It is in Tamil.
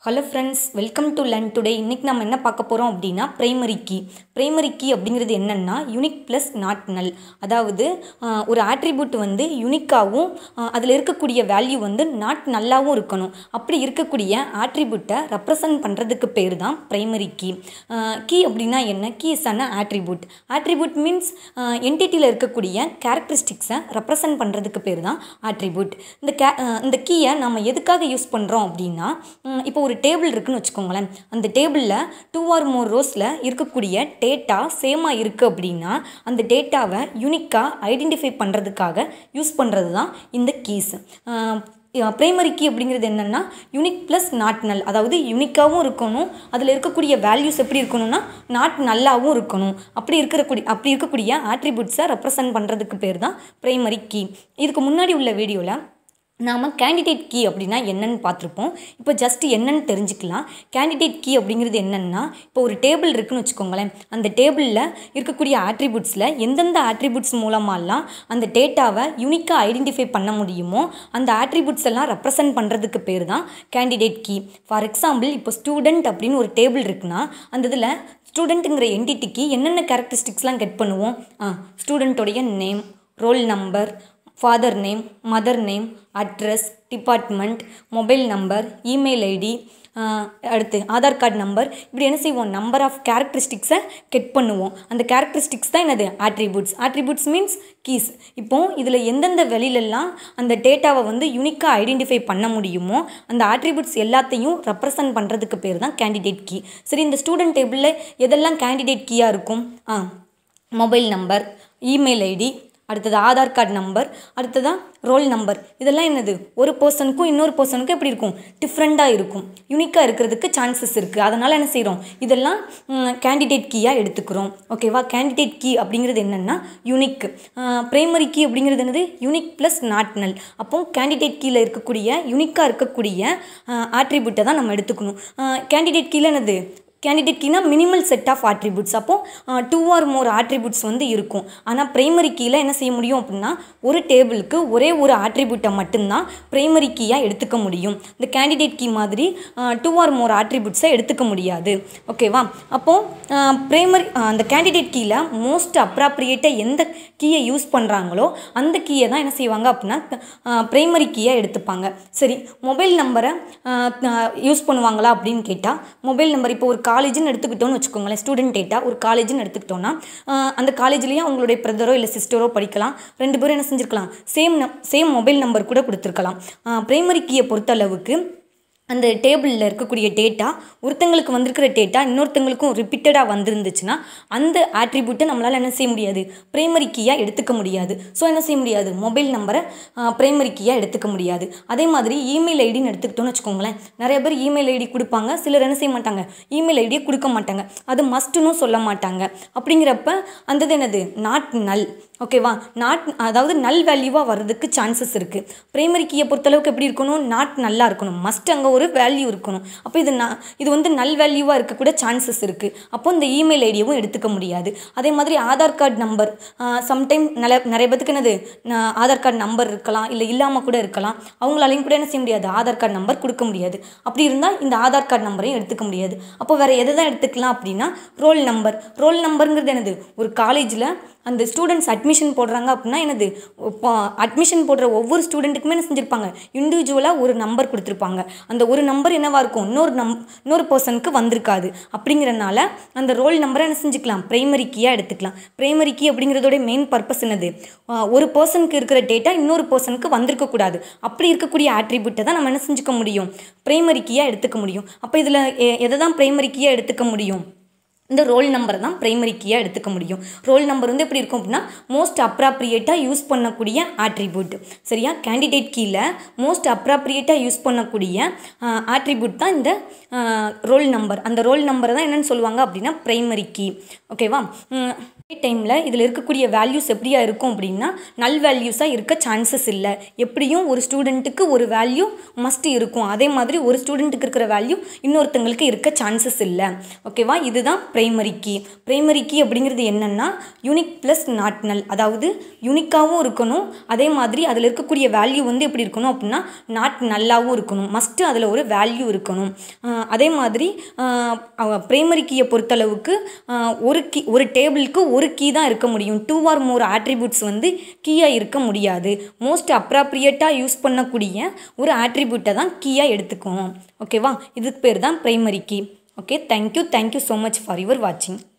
Hello friends, welcome to Learn Today. இன்னைக்கு நம்ம என்ன பார்க்க போறோம் அப்படினா பிரைமரி கீ. பிரைமரி கீ அப்படிங்கிறது என்னன்னா யூனிக் பிளஸ் நாட் நல். அதாவது ஒரு ஆட்ரிபியூட் வந்து யூனிக்காவும் அதில் இருக்கக்கூடிய வேல்யூ வந்து நாட் நல்லாவும் இருக்கணும். அப்படி இருக்கக்கூடிய ஆட்ரிபியூட்டை ரெப்ரசன்ட் பண்ணுறதுக்கு பேர் தான் பிரைமரி கீ. கீ அப்படின்னா என்ன? Key is an attribute. Attribute means என்டிட்டியில் இருக்கக்கூடிய கேரக்டரிஸ்டிக்ஸை ரெப்ரசன்ட் பண்ணுறதுக்கு பேர் தான் ஆட்ரிபியூட். இந்த கீயை நம்ம எதுக்காக யூஸ் பண்ணுறோம் அப்படின்னா, இப்போ ஒரு டேபிள் இருக்குன்னு வச்சுக்கோங்களேன். அந்த டேபிளில் 2 or more ரோஸில் இருக்கக்கூடிய டேட்டா சேமாக இருக்குது அப்படின்னா அந்த டேட்டாவை யூனிக்காக ஐடென்டிஃபை பண்ணுறதுக்காக யூஸ் பண்ணுறது தான் இந்த கீஸ். பிரைமரி கீ அப்படிங்கிறது என்னென்னா யூனிக் ப்ளஸ் நாட் நல். அதாவது யூனிக்காகவும் இருக்கணும், அதில் இருக்கக்கூடிய வேல்யூஸ் எப்படி இருக்கணும்னா நாட் நல்லாவும் இருக்கணும். அப்படி இருக்கக்கூடிய ஆட்ரிபியூட்ஸை ரெப்ரசன்ட் பண்ணுறதுக்கு பேர் தான் பிரைமரி கீ. இதுக்கு முன்னாடி உள்ள வீடியோவில் நாம் கேண்டிடேட் கீ அப்படின்னா என்னென்னு பார்த்துருப்போம். இப்போ ஜஸ்ட் என்னென்னு தெரிஞ்சுக்கலாம். கேண்டிடேட் கீ அப்படிங்கிறது என்னென்னா, இப்போ ஒரு டேபிள் இருக்குன்னு வச்சுக்கோங்களேன். அந்த டேபிளில் இருக்கக்கூடிய ஆட்ரிபியூட்ஸில் எந்தெந்த ஆட்ரிபியூட்ஸ் மூலமாலாம் அந்த டேட்டாவை யூனிக்காக ஐடென்டிஃபை பண்ண முடியுமோ அந்த ஆட்ரிபியூட்ஸ் எல்லாம் ரெப்ரசன்ட் பண்ணுறதுக்கு பேர் தான் கேண்டிடேட் கீ. ஃபார் எக்ஸாம்பிள், இப்போ ஸ்டூடெண்ட் அப்படின்னு ஒரு டேபிள் இருக்குன்னா அந்த இதில் ஸ்டூடெண்ட்டுங்கிற என்டிட்டிக்கு என்னென்ன கேரக்டரிஸ்டிக்ஸ்லாம் கெட் பண்ணுவோம்? ஸ்டூடெண்ட்டோடைய name, roll number, father name, mother name, address, department, mobile number, email ID, அடுத்து ஆதார் கார்டு நம்பர், இப்படி என்ன செய்வோம்? நம்பர் ஆஃப் கேரக்டரிஸ்டிக்ஸை கெட் பண்ணுவோம். அந்த கேரக்டரிஸ்டிக்ஸ் தான் என்னது? ஆட்ரிபியூட்ஸ். Attributes means keys. இப்போது இதில் எந்தெந்த வெளியிலெல்லாம் அந்த டேட்டாவை வந்து யூனிக்காக ஐடென்டிஃபை பண்ண முடியுமோ அந்த ஆட்ரிபியூட்ஸ் எல்லாத்தையும் ரெப்ரசன்ட் பண்ணுறதுக்கு பேர் தான் கேண்டிடேட் கீ. சரி, இந்த ஸ்டூடெண்ட் டேபிளில் எதெல்லாம் கேண்டிடேட் கீயாக இருக்கும்? மொபைல் நம்பர், இமெயில் ஐடி, அடுத்தது ஆதார் கார்டு நம்பர், அடுத்ததான் ரோல் நம்பர். இதெல்லாம் என்னது? ஒரு பர்சனுக்கும் இன்னொரு பர்சனுக்கும் எப்படி இருக்கும்? டிஃப்ரெண்ட்டாக இருக்கும், யூனிக்காக இருக்கிறதுக்கு சான்சஸ் இருக்குது. அதனால் என்ன செய்கிறோம்? இதெல்லாம் கேண்டிடேட் கீயாக எடுத்துக்கிறோம். ஓகேவா? கேண்டிடேட் கீ அப்படிங்கிறது என்னென்னா யூனிக். பிரைமரி கீ அப்படிங்கிறது என்னது? யூனிக் ப்ளஸ் நாட் நல். அப்போ கேண்டிடேட் கீயில் இருக்கக்கூடிய யூனிக்காக இருக்கக்கூடிய ஆட்ரிபியூட்டை தான் நம்ம எடுத்துக்கணும். கேண்டிடேட் கீயில் என்னது? கேண்டிடேட் கீனா மினிமல் செட் ஆஃப் ஆட்ரிபியூட்ஸ். அப்போது 2 or more ஆட்ரிபியூட்ஸ் வந்து இருக்கும். ஆனால் பிரைமரி கீயில் என்ன செய்ய முடியும் அப்படின்னா, ஒரு டேபிளுக்கு ஒரே ஒரு ஆட்ரிபியூட்டை மட்டும்தான் பிரைமரி கீயாக எடுத்துக்க முடியும். இந்த கேண்டிடேட் கீ மாதிரி 2 or more ஆட்ரிபியூட்ஸை எடுத்துக்க முடியாது. ஓகேவா? அப்போது அந்த கேண்டிடேட் கீயில் மோஸ்ட் அப்ராப்ரியேட்டாக எந்த கீயை யூஸ் பண்ணுறாங்களோ அந்த கீயை தான் என்ன செய்வாங்க அப்படின்னா பிரைமரி கீயாக எடுத்துப்பாங்க. சரி, மொபைல் நம்பரை யூஸ் பண்ணுவாங்களா அப்படின்னு கேட்டால், மொபைல் நம்பர் இப்போ ஒரு காலேஜ்னு எடுத்துக்கிட்டோன்னு வச்சுக்கோங்களேன். ஸ்டூடெண்ட் டேட்டா ஒரு காலேஜ்னு எடுத்துக்கிட்டோன்னா அந்த காலேஜ்லேயும் அவங்களுடைய பிரதரோ இல்லை சிஸ்டரோ படிக்கலாம். 2 பேரும் என்ன செஞ்சுருக்கலாம்? சேம் மொபைல் நம்பர் கூட கொடுத்துருக்கலாம். பிரைமரி கீயை பொறுத்தளவுக்கு அந்த டேபிளில் இருக்கக்கூடிய டேட்டா ஒருத்தங்களுக்கு வந்திருக்கிற டேட்டா இன்னொருத்தங்களுக்கும் ரிப்பீட்டடாக வந்திருந்துச்சுன்னா அந்த ஆட்ரிபியூட்டை நம்மளால் என்ன செய்ய முடியாது? பிரைமரி கீயாக எடுத்துக்க முடியாது. ஸோ என்ன செய்ய முடியாது? மொபைல் நம்பரை பிரைமரி கீயாக எடுத்துக்க முடியாது. அதே மாதிரி இமெயில் ஐடின்னு எடுத்துக்கிட்டோன்னு வச்சுக்கோங்களேன். நிறைய பேர் இமெயில் ஐடி கொடுப்பாங்க, சிலர் என்ன செய்ய மாட்டாங்க? இமெயில் ஐடியை கொடுக்க மாட்டாங்க, அது மஸ்ட்டுன்னு சொல்ல மாட்டாங்க. அப்படிங்கிறப்ப அந்த என்னது? நாட் நல். ஓகேவா? அதாவது நல் வேல்யூவாக வர்றதுக்கு சான்சஸ் இருக்குது. பிரைமரி கீயை பொறுத்தளவுக்கு எப்படி இருக்கணும்? நாட் நல்லா இருக்கணும், மஸ்ட் அங்கே ஒரு வேல்யூ இருக்கணும். அப்போ இது வந்து நல் வேல்யூவாக இருக்கக்கூட சான்சஸ் இருக்குது. அப்போ இந்த இமெயில் ஐடியவும் எடுத்துக்க முடியாது. அதே மாதிரி ஆதார் கார்டு நம்பர், சம்டைம் நிறைய பேத்துக்கு என்னது? ஆதார் கார்டு நம்பர் இருக்கலாம், இல்லை இல்லாமல் கூட இருக்கலாம். அவங்களாலையும் கூட என்ன செய்ய முடியாது? ஆதார் கார்டு நம்பர் கொடுக்க முடியாது. அப்படி இருந்தால் இந்த ஆதார் கார்டு நம்பரையும் எடுத்துக்க முடியாது. அப்போ வேறு எதை தான் எடுத்துக்கலாம் அப்படின்னா ரோல் நம்பர். ரோல் நம்பருங்கிறது என்னது? ஒரு காலேஜில் அந்த ஸ்டூடெண்ட்ஸ் அட்மிஷன் போடுறாங்க அப்படின்னா என்னது? அட்மிஷன் போடுற ஒவ்வொரு ஸ்டூடெண்ட்டுக்குமே என்ன செஞ்சுருப்பாங்க? இண்டிவிஜுவலாக ஒரு நம்பர் கொடுத்துருப்பாங்க. அந்த ஒரு நம்பர் என்னவாக இருக்கும்? இன்னொரு பர்சனுக்கு வந்திருக்காது. அப்படிங்கிறனால அந்த ரோல் நம்பரை என்ன செஞ்சுக்கலாம்? பிரைமரி கீயாக எடுத்துக்கலாம். பிரைமரி கீ அப்படிங்கிறதோட மெயின் பர்பஸ் என்னது? ஒரு பர்சனுக்கு இருக்கிற டேட்டா இன்னொரு பர்சனுக்கு வந்திருக்கக்கூடாது. அப்படி இருக்கக்கூடிய ஆட்ரிபியூட்டை தான் நம்ம என்ன செஞ்சுக்க முடியும்? பிரைமரி கீயாக எடுத்துக்க முடியும். அப்போ இதில் எதை தான் பிரைமரி கீயாக எடுத்துக்க முடியும்? இந்த ரோல் நம்பரை தான் பிரைமரி கீயாக எடுத்துக்க முடியும். ரோல் நம்பர் வந்து எப்படி இருக்கும் அப்படின்னா மோஸ்ட் அப்ராப்ரியேட்டாக யூஸ் பண்ணக்கூடிய ஆட்ரிபியூட். சரியா? கேண்டிடேட் கீயில் மோஸ்ட் அப்ராப்ரியேட்டாக யூஸ் பண்ணக்கூடிய ஆட்ரிபியூட் தான் இந்த ரோல் நம்பர். அந்த ரோல் நம்பரை தான் என்னென்னு சொல்லுவாங்க அப்படின்னா பிரைமரி கீ. ஓகேவா? டைமில் இதில் இருக்கக்கூடிய வேல்யூஸ் எப்படியா இருக்கும் அப்படின்னா நல் வேல்யூஸாக இருக்க சான்சஸ் இல்லை. எப்படியும் ஒரு ஸ்டூடெண்ட்டுக்கு ஒரு வேல்யூ மஸ்ட் இருக்கும். அதே மாதிரி ஒரு ஸ்டூடெண்ட்டுக்கு இருக்கிற வேல்யூ இன்னொருத்தங்களுக்கு இருக்க சான்சஸ் இல்லை. ஓகேவா? இதுதான் பிரைமரி கீ. பிரைமரி கீ அப்படிங்கிறது என்னென்னா யூனிக் ப்ளஸ் நாட் நல். அதாவது யூனிக்காகவும் இருக்கணும், அதே மாதிரி அதில் இருக்கக்கூடிய வேல்யூ வந்து எப்படி இருக்கணும் அப்படின்னா நாட் நல்லாகவும் இருக்கணும். மஸ்ட்டு அதில் ஒரு வேல்யூ இருக்கணும். அதே மாதிரி பிரைமரி கீயை பொறுத்தளவுக்கு ஒரு டேபிளுக்கு ஒரு கீ தான் இருக்க முடியும். 2 or more ஆட்ரிபியூட்ஸ் வந்து கீயாக இருக்க முடியாது. மோஸ்ட் அப்ராப்ரியேட்டாக யூஸ் பண்ணக்கூடிய ஒரு ஆட்ரிபியூட்டை தான் கீயாக எடுத்துக்குவோம். ஓகேவா? இதுக்கு பேர் தான் primary key. Okay, thank you so much for your வாட்சிங்.